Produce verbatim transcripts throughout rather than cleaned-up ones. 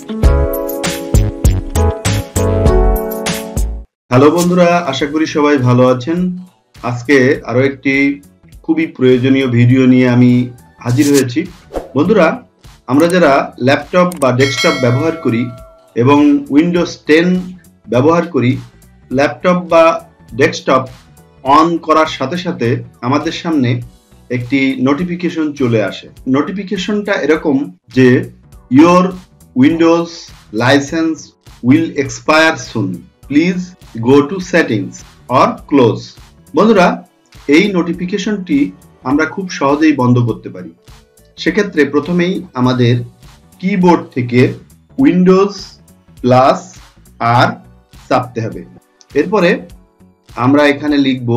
Hello বন্ধুরা, আশা করি সবাই ভালো আছেন। আজকে আরো একটি খুবই প্রয়োজনীয় ভিডিও নিয়ে আমি হাজির হয়েছি। বন্ধুরা, আমরা যারা ল্যাপটপ বা ডেস্কটপ ব্যবহার করি এবং উইন্ডোজ টেন ব্যবহার করি, ল্যাপটপ বা ডেস্কটপ অন করার সাথে সাথে আমাদের সামনে একটি নোটিফিকেশন চলে আসে। নোটিফিকেশনটা এরকম যে your Windows license will expire soon, please go to settings or close. বন্ধুরা, এই নোটিফিকেশনটি আমরা খুব সহজেই বন্ধ করতে পারি। সেক্ষেত্রে প্রথমেই আমাদের কিবোর্ড থেকে উইন্ডোজ প্লাস আর চাপতে হবে। এরপরে আমরা এখানে লিখব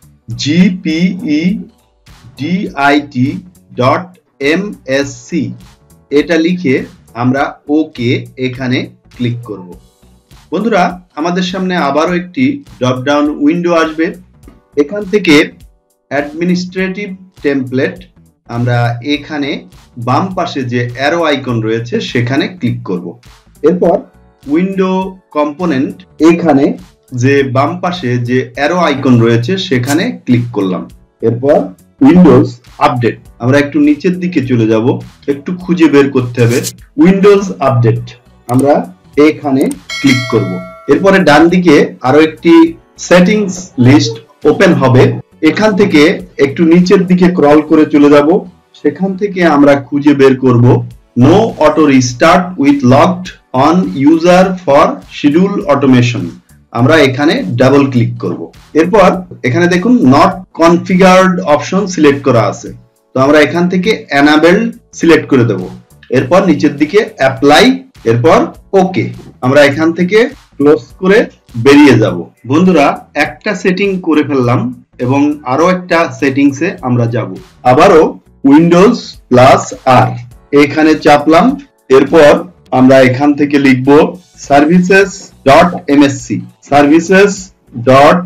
জিপিইডিআইটি ডট এমএসসি, এটা লিখে আমরা ওকে এখানে ক্লিক করব। বন্ধুরা, আমাদের সামনে আবারও একটি ড্রপ ডাউন উইন্ডো আসবে। এখান থেকে অ্যাডমিনিস্ট্রেটিভ টেমপ্লেট, আমরা এখানে বাম পাশে যে অ্যারো আইকন রয়েছে সেখানে ক্লিক করব। এরপর উইন্ডো কম্পোনেন্ট, এখানে যে বাম পাশে যে অ্যারো আইকন রয়েছে সেখানে ক্লিক করলাম। এরপর উইন্ডোজ আপডেট, আমরা একটু নিচের দিকে চলে যাব, একটু খুঁজে বের করতে হবে উইন্ডোজ আপডেট, আমরা এখানে ক্লিক করব। এরপরে ডান দিকে আরো একটি সেটিংস লিস্ট ওপেন হবে। এখান থেকে একটু নিচের দিকে ক্রল করে চলে যাব। সেখান থেকে আমরা খুঁজে বের করব no auto restart with locked on user for schedule automation, আমরা এখানে ডাবল ক্লিক করব। এরপর এখানে দেখুন নট কনফিগার্ড অপশন সিলেক্ট করা আছে, তো আমরা এখান থেকে এনাবেল সিলেক্ট করে দেব। এরপর নিচের দিকে অ্যাপ্লাই, এরপর ওকে, আমরা এখান থেকে ক্লোজ করে বেরিয়ে যাব। বন্ধুরা, একটা সেটিং করে ফেললাম এবং আরো একটা সেটিংসে আমরা যাব। আবারও উইন্ডোজ প্লাস আর এখানে চাপলাম। এরপর আমরা এখান থেকে লিখব services dot MSC, services dot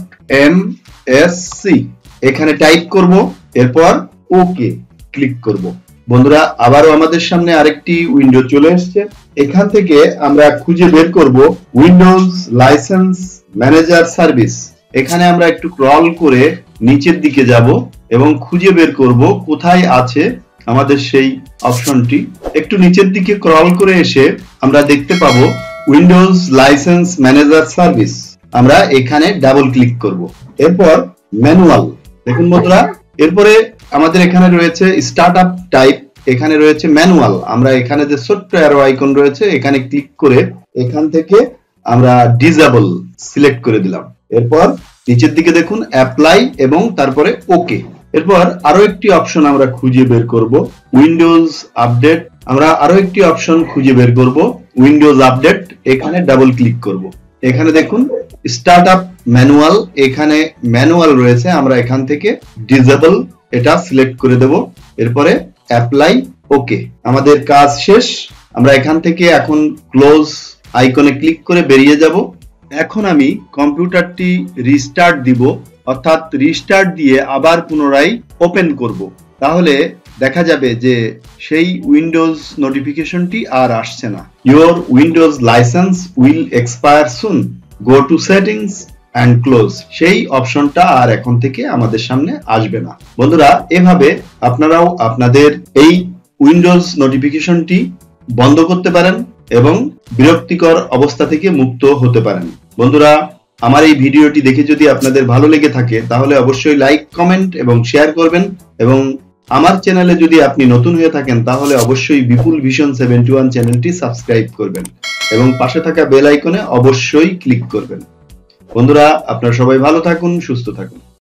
MSC এখানে টাইপ করব। এরপর ওকে ক্লিক করব। বন্ধুরা, আবারও আমাদের সামনে আরেকটি উইন্ডো চলে এসেছে। এখান থেকে আমরা খুঁজে বের করব উইন্ডোজ লাইসেন্স ম্যানেজার সার্ভিস। এখানে আমরা একটু ক্রল করে নিচের দিকে যাব এবং খুঁজে বের করব কোথায় আছে আমাদের সেই অপশনটি। একটু নিচের দিকে ক্রল করে এসে আমরা দেখতে পাবো উইন্ডোজ লাইসেন্স ম্যানেজার সার্ভিস, আমরা এখানে ডাবল ক্লিক করব। এরপর ম্যানুয়াল, দেখুন বন্ধুরা, এরপরে আমাদের এখানে রয়েছে স্টার্টআপ টাইপ, এখানে রয়েছে ম্যানুয়াল, আমরা এখানে যে ছোট্ট অ্যারো আইকন রয়েছে এখানে ক্লিক করে এখান থেকে আমরা ডিসেবল সিলেক্ট করে দিলাম। এরপর নিচের দিকে দেখুন অ্যাপ্লাই এবং তারপরে ওকে। এরপর আরো একটি অপশন আমরা খুঁজে বের করব উইন্ডোজ আপডেট, আমরা আরো একটি অপশন খুঁজে বের করব উইন্ডোজ আপডেট, এখানে ডাবল ক্লিক করব। এখানে দেখুন স্টার্টআপ ম্যানুয়াল, এখানে ম্যানুয়াল রয়েছে, আমরা এখান থেকে ডিসেবল এটা সিলেক্ট করে দেব। এরপরে অ্যাপ্লাই, ওকে, আমাদের কাজ শেষ। আমরা এখান থেকে এখন ক্লোজ আইকনে ক্লিক করে বেরিয়ে যাব। এখন আমি কম্পিউটারটি রিস্টার্ট দিব, অর্থাৎ রিস্টার্ট দিয়ে আবার পুনরায় ওপেন করব। তাহলে দেখা যাবে যে সেই উইন্ডোজ নোটিফিকেশনটি আর আসছে না। Your Windows license will expire soon, go to settings and close, সেই অপশনটা আর এখন থেকে আমাদের সামনে আসবে না। বন্ধুরা, এভাবে আপনারাও আপনাদের এই উইন্ডোজ নোটিফিকেশনটি বন্ধ করতে পারেন এবং বিরক্তিকর অবস্থা থেকে মুক্ত হতে পারেন। বন্ধুরা, আমার এই ভিডিওটি দেখে যদি আপনাদের ভালো লেগে থাকে তাহলে অবশ্যই লাইক, কমেন্ট এবং শেয়ার করবেন এবং আমার চ্যানেলে যদি আপনি নতুন হয়ে থাকেন তাহলে অবশ্যই বিপুল ভিশন সেভেন্টি ওয়ান চ্যানেলটি সাবস্ক্রাইব করবেন এবং পাশে থাকা বেল আইকনে অবশ্যই ক্লিক করবেন। বন্ধুরা, আপনারা সবাই ভালো থাকুন, সুস্থ থাকুন।